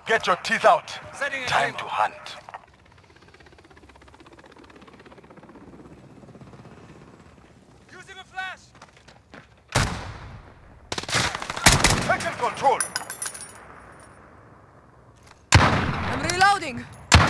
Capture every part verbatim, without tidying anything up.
Get your teeth out. Setting a Time table. to hunt. Using a flash. Taking control. I'm reloading.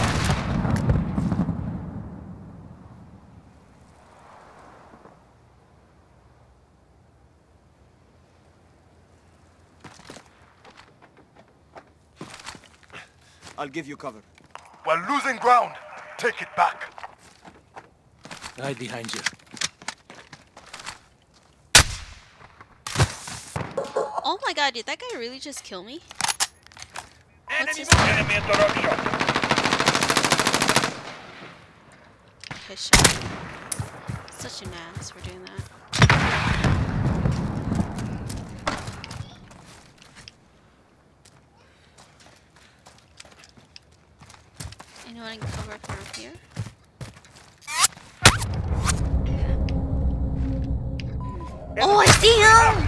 I'll give you cover. We're losing ground. Take it back. Right behind you. Oh my god, did that guy really just kill me? What's his Enemy at the rock shop. his shot? Such an ass for doing that. Anyone can cover from up here? Oh, I see him!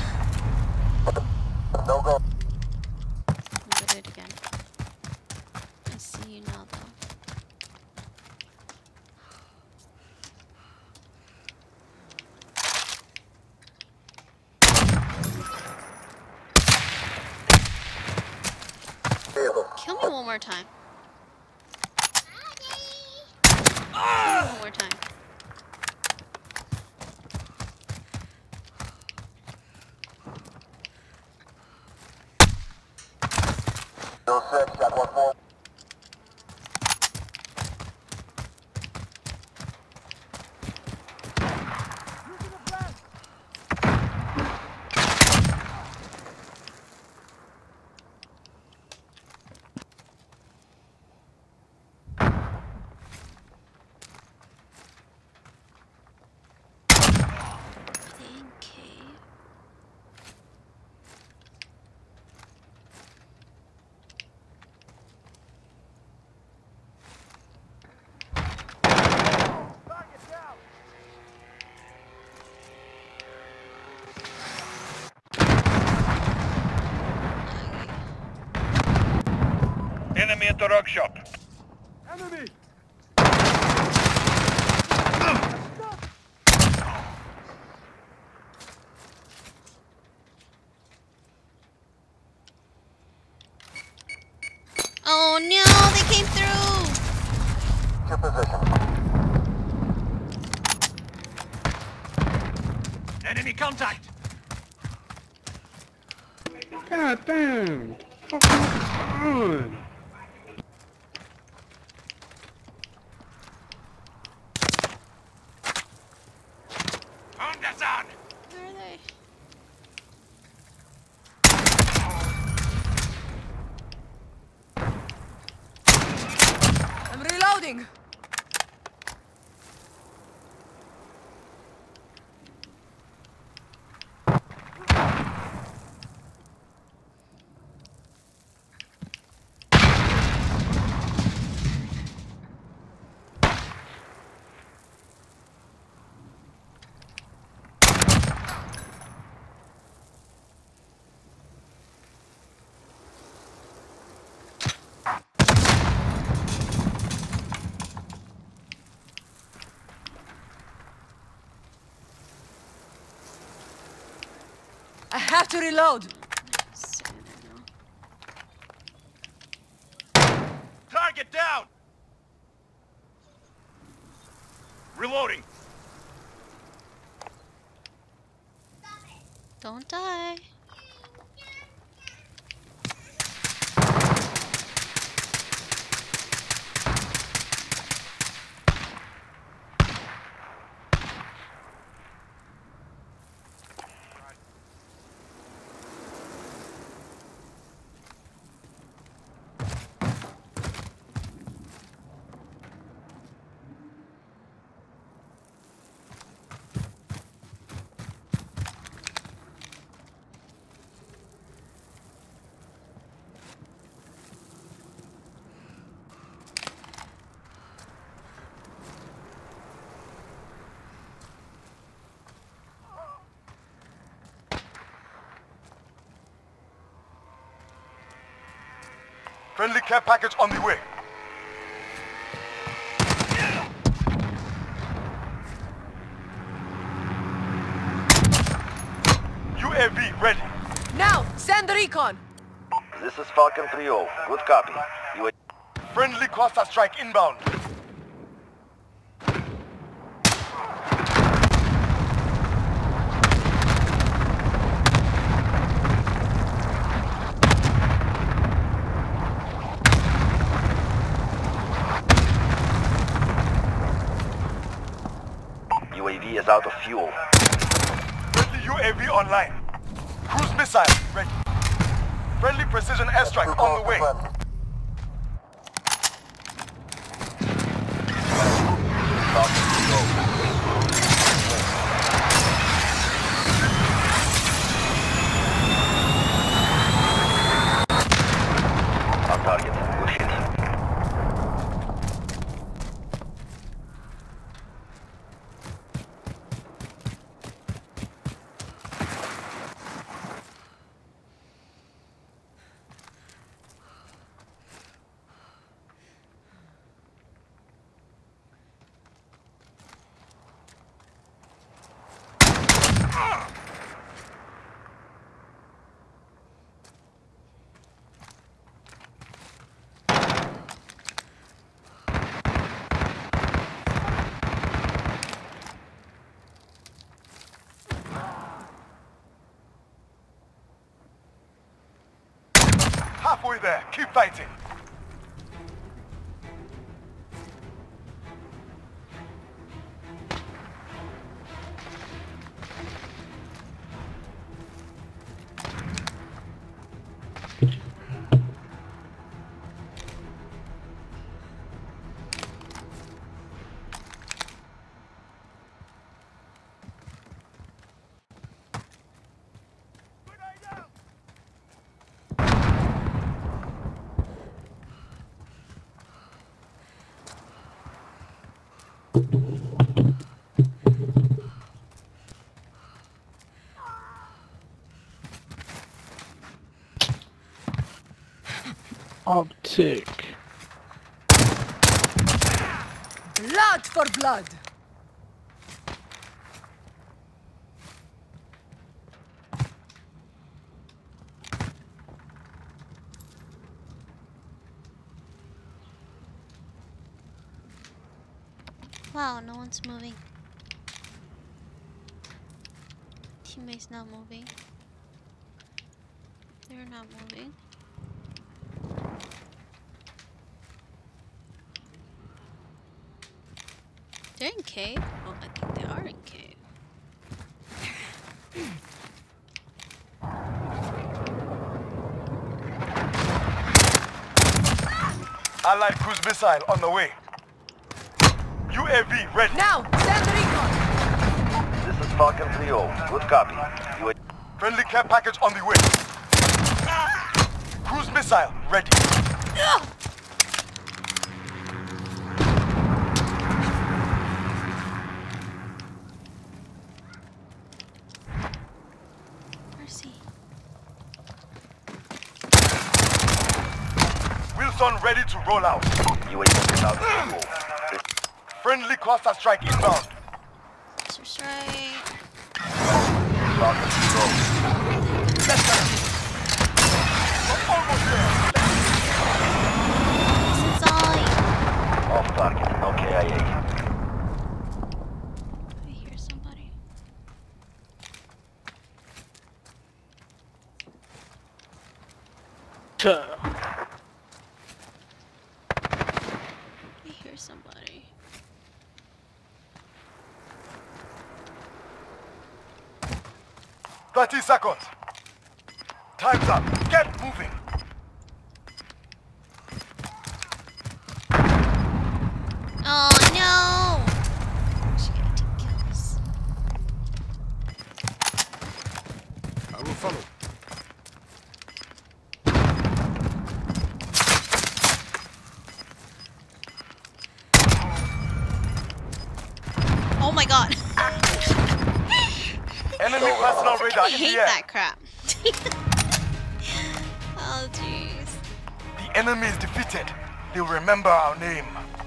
No go. I'm gonna do it again. I see you now, though. Kill me one more time. Kill me one more time. Bill six, got one more. Thank you. Enemy at the rock shop. Enemy! Oh no, they came through! To position. Enemy contact! God damn! Fuck on! Anderson! Where are they? I'm reloading. I have to reload. Sitting there now. Target down. Reloading. Don't die. Friendly care package on the way. U A V ready. Now, send recon. This is Falcon three oh. Good copy. U A V. Friendly cluster strike inbound. U A V is out of fuel. Friendly U A V online. Cruise missile ready. Friendly precision airstrike on the way. Falcon three oh. On target. Good hit. Halfway there. Keep fighting. Optic. Blood for blood. Wow, no one's moving. Teammates not moving. They're not moving. They're in cave? Oh, I think they are in cave. Allied cruise missile on the way. U A V ready. Now, send recon. This is Falcon three oh. Good copy. U A V. Friendly care package on the way. Cruise missile ready. Mercy. Wilson ready to roll out. U A V is out of fuel. Friendly cluster strike inbound. Cluster strike. Falcon three oh. We're almost there. This is all. Off target. No K I A. I hear somebody. Tuh. I hear somebody. thirty seconds. Time's up. Get moving. Oh no! She got two kills. I will follow. Oh my god! Enemy personal radar I in hate the air. that crap. Oh jeez. The the enemy is defeated, they'll remember our name.